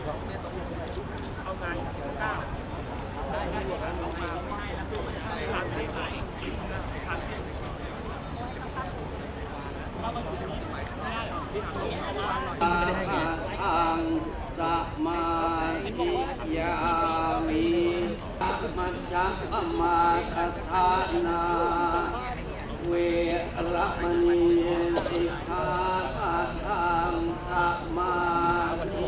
อังสมาธิยามิมัจจมาทัฏฐานาเวรมณีสิกขาปัทังสมาธิ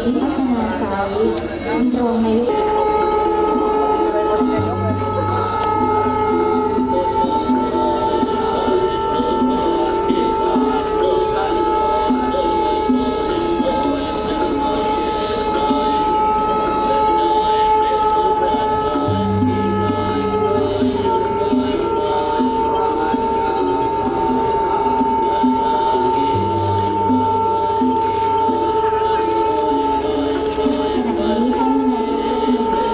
พัฒนาสายตรงในขณะนี้ท่านนายกรัฐมนตรี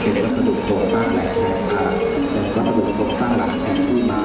เป็นวัสดุโครงสร้างแหลกแทนเป็นวัสดุโครงสร้างหลักแทนที่ไม้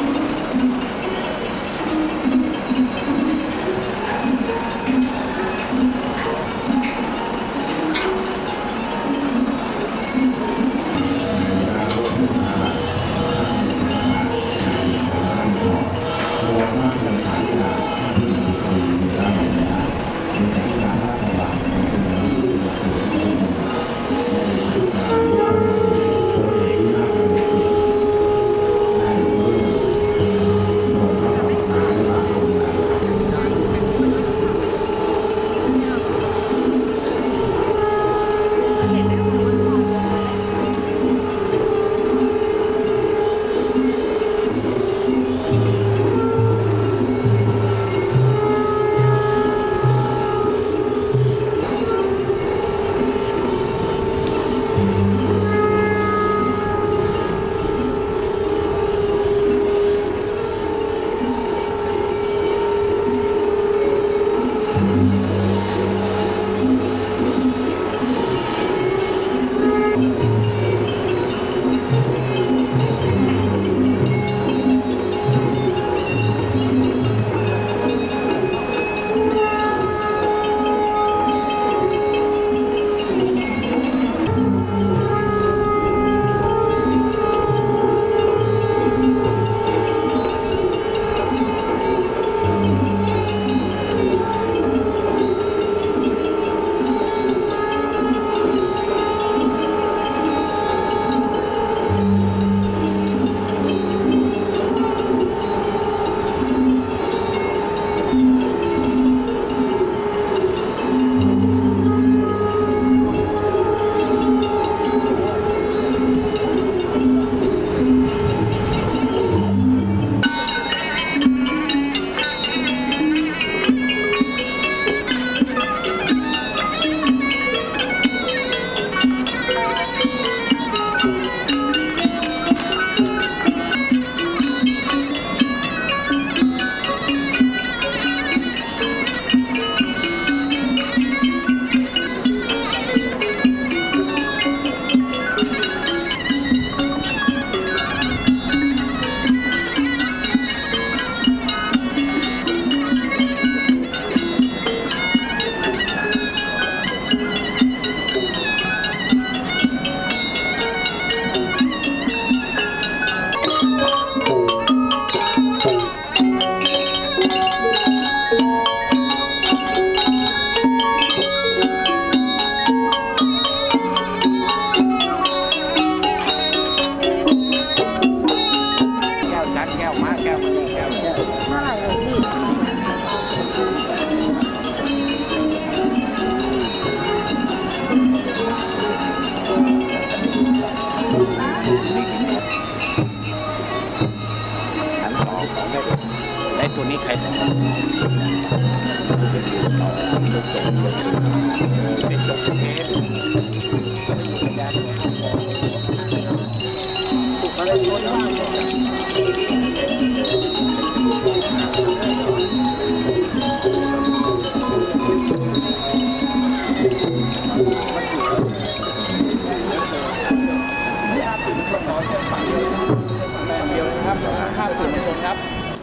ไอ้ตัวนี้ใครแต่งเป็นจบเทปอะไรอยู่นะภาพสื่อมวลชนครับ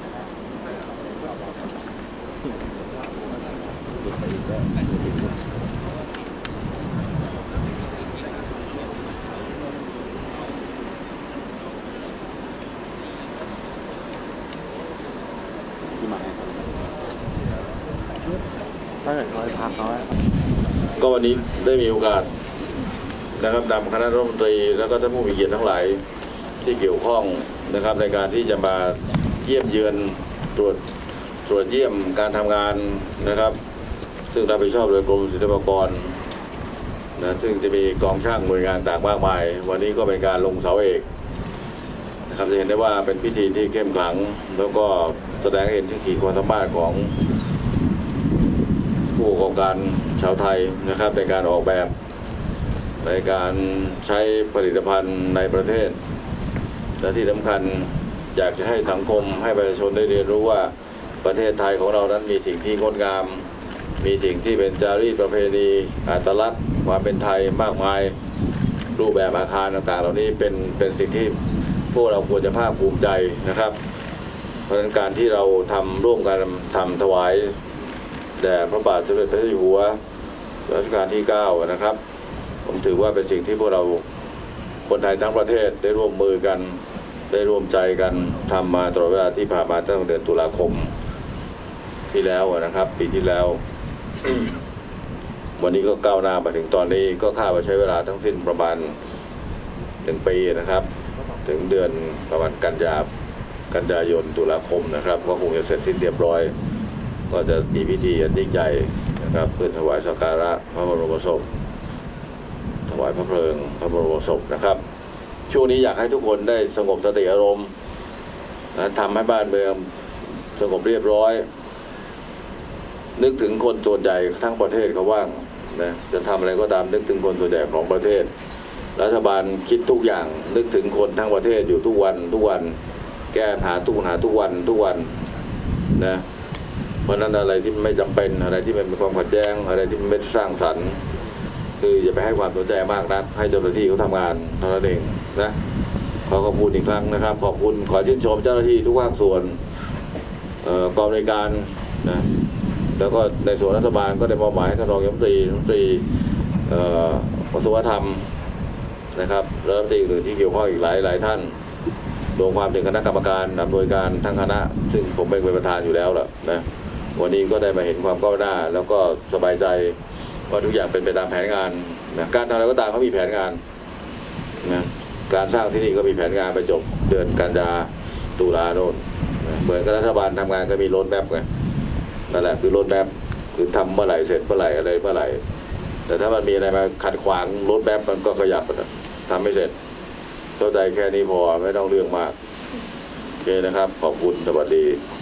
ถ้าเกิดเขาพักเขาก็วันนี้ได้มีโอกาสนะครับนำคณะรัฐมนตรีแล้วก็ท่านผู้มีเกียรติทั้งหลายที่เกี่ยวข้องนะครับในการที่จะมาเยี่ยมเยือนตรวจเยี่ยมการทำงานนะครับซึ่งรับผิดชอบโดยกรมศิลปากรนะซึ่งจะมีกองช่างหน่วยงานต่างมากมายวันนี้ก็เป็นการลงเสาเอกนะครับจะเห็นได้ว่าเป็นพิธีที่เข้มขลังแล้วก็แสดงให้เห็นถึงขีดความสามารถของผู้ประกอบการชาวไทยนะครับในการออกแบบในการใช้ผลิตภัณฑ์ในประเทศและที่สำคัญอยากจะให้สังคมให้ประชาชนได้เรียนรู้ว่าประเทศไทยของเรานั้นมีสิ่งที่งดงามมีสิ่งที่เป็นจารีตประเพณีอัตลักษณ์ความเป็นไทยมากมายรูปแบบอาคารต่างๆเหล่านี้เป็นสิ่งที่พวกเราควรจะภาคภูมิใจนะครับเพราะฉะนั้นการที่เราทำร่วมกันทำถวายแด่พระบาทสมเด็จพระเจ้าอยู่หัวรัชกาลที่9นะครับผมถือว่าเป็นสิ่งที่พวกเราคนไทยทั้งประเทศได้ร่วมมือกันได้ร่วมใจกันทำมาตลอดเวลาที่ผ่านมาตั้งแต่เดือนตุลาคมที่แล้วนะครับปีที่แล้ว วันนี้ก็ก้าวหน้ามาถึงตอนนี้ก็คาดว่าใช้เวลาทั้งสิ้นประมาณ1 ปีนะครับถึงเดือนประมาณกันยายนตุลาคมนะครับก็คงจะเสร็จสิ้นเรียบร้อยก็จะมีพิธีอันยิ่งใหญ่นะครับเพื่อถวายสักการะพระบรมศพถวายพระเพลิงพระบรมศพนะครับช่วงนี้อยากให้ทุกคนได้สงบสติอารมณ์นะทำให้บ้านเมืองสงบเรียบร้อยนึกถึงคนส่วนใหญ่ทั้งประเทศเขาว่างนะจะทำอะไรก็ตามนึกถึงคนส่วนใหญ่ของประเทศรัฐบาลคิดทุกอย่างนึกถึงคนทั้งประเทศอยู่ทุกวันแก้ปัญหาทุกวันนะเพราะนั้นอะไรที่ไม่จำเป็นอะไรที่มันเป็นความขัดแย้งอะไรที่มันไม่สร้างสรรค์คืออย่าไปให้ความสนใจมากนักให้เจ้าหน้าที่เขาทำงานเท่านั้นเองนะขอขอบคุณอีกครั้งนะครับขอบคุณขอชื่นชมเจ้าหน้าที่ทุกภาคส่วนกองบริการนะแล้วก็ในส่วนรัฐบาลก็ได้มอบหมายให้ท่านรองรัฐมนตรีกระทรวงวัฒนธรรมนะครับและรัฐมนตรีอื่นที่เกี่ยวข้องอีกหลายท่านรวมความถึงคณะกรรมการอำนวยการทั้งคณะซึ่งผมเป็นประธานอยู่แล้วล่ะนะวันนี้ก็ได้มาเห็นความก้าวหน้าแล้วก็สบายใจว่าทุกอย่างเป็นไปตามแผนงานนะการทำอะไรก็ตามเขามีแผนงานนะการสร้างที่นี่ก็มีแผนงานไปจบเดือนกันยาตุลาโน่นนะเหมือนกับรัฐบาลทำงานก็มีโรดแมพไงนั่นแหละคือโรดแมพคือทำเมื่อไหร่เสร็จเมื่อไหร่อะไรเมื่อไหร่แต่ถ้ามันมีอะไรมาขัดขวางโรดแมพมันก็ขยับทำไม่เสร็จเข้าใจแค่นี้พอไม่ต้องเรื่องมากโอเคนะครับขอบคุณสวัสดี